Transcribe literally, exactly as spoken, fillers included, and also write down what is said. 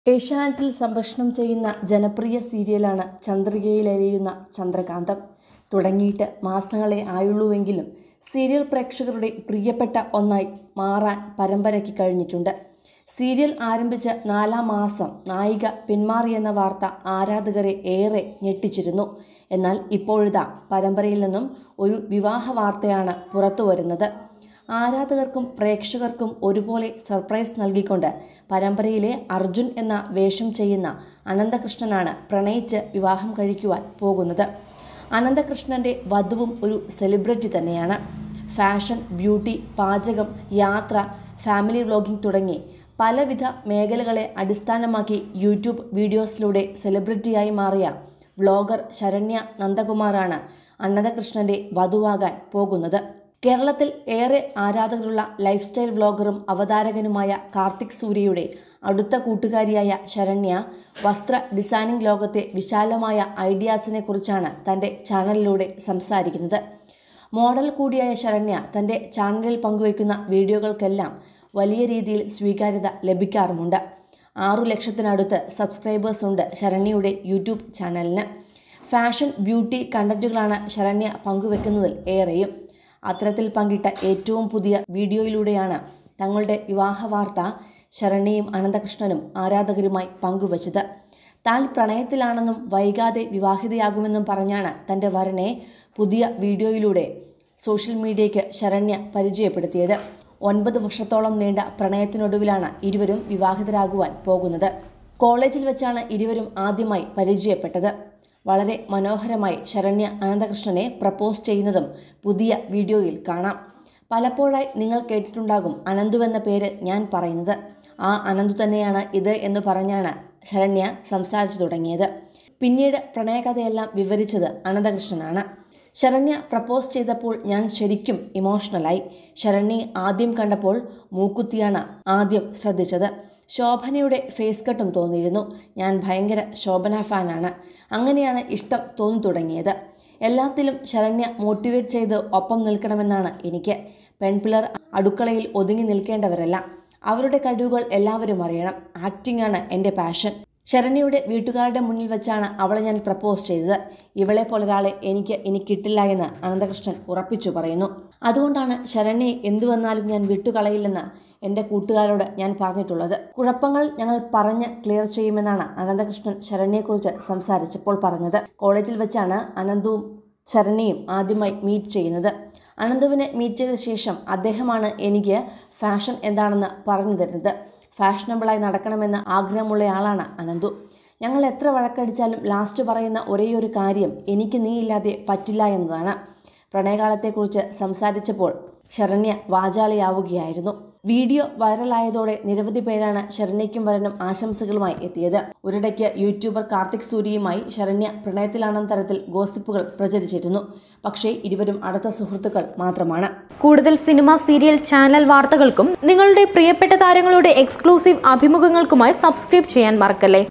ഏഷ്യാനെറ്റിൽ സംപ്രേഷണം ചെയ്യുന്ന ജനപ്രിയ സീരിയലാണ് ചന്ദ്രികയിലെരിയുന്ന ചന്ദ്രകാന്തം. തുടങ്ങിയിട്ട് മാസങ്ങളെ ആയുള്ളൂവെങ്കിലും സീരിയൽ പ്രേക്ഷകരുടെ പ്രിയപ്പെട്ട ഒന്നായി മാറാൻ പരമ്പരയ്ക്ക് കഴിഞ്ഞിട്ടുണ്ട്. സീരിയൽ ആരംഭിച്ച് നാലാം മാസം നായിക പിന്മാറിയെന്ന വാർത്ത ആരാധകരെ ഏറെ ഞെട്ടിച്ചിരുന്നു. എന്നാൽ ഇപ്പോഴിതാ പരമ്പരയിൽ നിന്നും ഒരു വിവാഹ വാർത്തയാണ് പുറത്തുവരുന്നത്. ആരാധകർക്കും പ്രേക്ഷകർക്കും ഒരുപോലെ സർപ്രൈസ് നൽകിക്കൊണ്ട് പരമ്പരയിലെ അർജുൻ എന്ന വേഷം ചെയ്യുന്ന അനന്തകൃഷ്ണനാണ് പ്രണയിച്ച് വിവാഹം കഴിക്കുവാൻ പോകുന്നത്. അനന്തകൃഷ്ണൻ്റെ വധുവും ഒരു സെലിബ്രിറ്റി തന്നെയാണ്. ഫാഷൻ, ബ്യൂട്ടി, പാചകം, യാത്ര, ഫാമിലി വ്ലോഗിംഗ് തുടങ്ങി പലവിധ മേഖലകളെ അടിസ്ഥാനമാക്കി യൂട്യൂബ് വീഡിയോസിലൂടെ സെലിബ്രിറ്റിയായി മാറിയ വ്ലോഗർ ശരണ്യ നന്ദകുമാറാണ് അനന്തകൃഷ്ണൻ്റെ വധുവാകാൻ പോകുന്നത്. കേരളത്തിൽ ഏറെ ആരാധകരുള്ള ലൈഫ് സ്റ്റൈൽ വ്ലോഗറും അവതാരകനുമായ കാർത്തിക് സൂര്യയുടെ അടുത്ത കൂട്ടുകാരിയായ ശരണ്യ വസ്ത്ര ഡിസൈനിങ് ലോകത്തെ വിശാലമായ ഐഡിയാസിനെ കുറിച്ചാണ് തൻ്റെ ചാനലിലൂടെ സംസാരിക്കുന്നത്. മോഡൽ കൂടിയായ ശരണ്യ തൻ്റെ ചാനലിൽ പങ്കുവയ്ക്കുന്ന വീഡിയോകൾക്കെല്ലാം വലിയ രീതിയിൽ സ്വീകാര്യത ലഭിക്കാറുമുണ്ട്. ആറു ലക്ഷത്തിനടുത്ത് സബ്സ്ക്രൈബേഴ്സ് ഉണ്ട് ശരണ്യയുടെ യൂട്യൂബ് ചാനലിന്. ഫാഷൻ, ബ്യൂട്ടി കണ്ടന്റുകളാണ് ശരണ്യ പങ്കുവെക്കുന്നതിൽ ഏറെയും. അത്തരത്തിൽ പങ്കിട്ട ഏറ്റവും പുതിയ വീഡിയോയിലൂടെയാണ് തങ്ങളുടെ വിവാഹ വാർത്ത ശരണ്യയും അനന്തകൃഷ്ണനും ആരാധകരുമായി പങ്കുവച്ചത്. താൻ പ്രണയത്തിലാണെന്നും വൈകാതെ വിവാഹിതയാകുമെന്നും പറഞ്ഞാണ് തൻ്റെ വരനെ പുതിയ വീഡിയോയിലൂടെ സോഷ്യൽ മീഡിയയ്ക്ക് ശരണ്യ പരിചയപ്പെടുത്തിയത്. ഒൻപത് വർഷത്തോളം നീണ്ട പ്രണയത്തിനൊടുവിലാണ് ഇരുവരും വിവാഹിതരാകുവാൻ പോകുന്നത്. കോളേജിൽ വെച്ചാണ് ഇരുവരും ആദ്യമായി പരിചയപ്പെട്ടത്. വളരെ മനോഹരമായി ശരണ്യ അനന്തകൃഷ്ണനെ പ്രപ്പോസ് ചെയ്യുന്നതും പുതിയ വീഡിയോയിൽ കാണാം. പലപ്പോഴായി നിങ്ങൾ കേട്ടിട്ടുണ്ടാകും അനന്തുവെന്ന പേര് ഞാൻ പറയുന്നത്. ആ അനന്തു തന്നെയാണ് ഇത് എന്ന് പറഞ്ഞാണ് ശരണ്യ സംസാരിച്ചു തുടങ്ങിയത്. പിന്നീട് പ്രണയകഥയെല്ലാം വിവരിച്ചത് അനന്തകൃഷ്ണനാണ്. ശരണ്യ പ്രപ്പോസ് ചെയ്തപ്പോൾ ഞാൻ ശരിക്കും ഇമോഷണലായി. ശരണ്യെ ആദ്യം കണ്ടപ്പോൾ മൂക്കുത്തിയാണ് ആദ്യം ശ്രദ്ധിച്ചത്. ശോഭനയുടെ ഫേസ് കട്ടും തോന്നിയിരുന്നു. ഞാൻ ഭയങ്കര ശോഭന ഫാനാണ്. അങ്ങനെയാണ് ഇഷ്ടം തോന്നി തുടങ്ങിയത്. എല്ലാത്തിലും ശരണ്യ മോട്ടിവേറ്റ് ചെയ്ത് ഒപ്പം നിൽക്കണമെന്നാണ് എനിക്ക്. പെൺപിള്ളർ അടുക്കളയിൽ ഒതുങ്ങി നിൽക്കേണ്ടവരല്ല. അവരുടെ കഴിവുകൾ എല്ലാവരും അറിയണം. ആക്ടിംഗ് ആണ് എൻ്റെ പാഷൻ. ശരണ്യയുടെ വീട്ടുകാരുടെ മുന്നിൽ വെച്ചാണ് അവളെ ഞാൻ പ്രപ്പോസ് ചെയ്തത്. ഇവളെ പോലൊരാളെ എനിക്ക് ഇനി കിട്ടില്ല എന്ന് അനന്തകൃഷ്ണൻ ഉറപ്പിച്ചു പറയുന്നു. അതുകൊണ്ടാണ് ശരണ്യെ എന്തു വന്നാലും ഞാൻ വിട്ടുകളയില്ലെന്ന് എൻ്റെ കൂട്ടുകാരോട് ഞാൻ പറഞ്ഞിട്ടുള്ളത്. കുഴപ്പങ്ങൾ ഞങ്ങൾ പറഞ്ഞ് ക്ലിയർ ചെയ്യുമെന്നാണ് അനന്തകൃഷ്ണൻ ശരണ്യെക്കുറിച്ച് സംസാരിച്ചപ്പോൾ പറഞ്ഞത്. കോളേജിൽ വെച്ചാണ് അനന്തുവും ശരണ്യയും ആദ്യമായി മീറ്റ് ചെയ്യുന്നത്. അനന്തുവിനെ മീറ്റ് ചെയ്ത ശേഷം അദ്ദേഹമാണ് എനിക്ക് ഫാഷൻ എന്താണെന്ന് പറഞ്ഞു തരുന്നത്. ഫാഷനബിളായി നടക്കണമെന്ന് ആഗ്രഹമുള്ളയാളാണ് അനന്തു. ഞങ്ങൾ എത്ര വഴക്കടിച്ചാലും ലാസ്റ്റ് പറയുന്ന ഒരേയൊരു കാര്യം എനിക്ക് നീ ഇല്ലാതെ പറ്റില്ല എന്നതാണ്. പ്രണയകാലത്തെക്കുറിച്ച് സംസാരിച്ചപ്പോൾ ശരണ്യ വാചാലയാവുകയായിരുന്നു. വീഡിയോ വൈറലായതോടെ നിരവധി പേരാണ് ശരണ്യയ്ക്കും വരനും ആശംസകളുമായി എത്തിയത്. ഒരിടയ്ക്ക് യൂട്യൂബർ കാർത്തിക് സൂര്യയുമായി ശരണ്യ പ്രണയത്തിലാണെന്ന തരത്തിൽ ഗോസിപ്പുകൾ പ്രചരിച്ചിരുന്നു. പക്ഷേ ഇരുവരും അടുത്ത സുഹൃത്തുക്കൾ മാത്രമാണ്. കൂടുതൽ സിനിമ, സീരിയൽ, ചാനൽ വാർത്തകൾക്കും നിങ്ങളുടെ പ്രിയപ്പെട്ട താരങ്ങളുടെ എക്സ്ക്ലൂസീവ് അഭിമുഖങ്ങൾക്കുമായി സബ്സ്ക്രൈബ് ചെയ്യാൻ മറക്കല്ലേ.